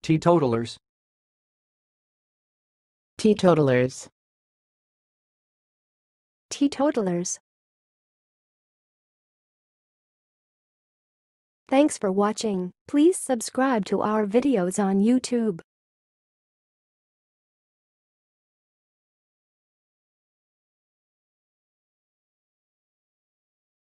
Teetotalers. Teetotalers. Teetotalers. Thanks for watching. Please subscribe to our videos on YouTube.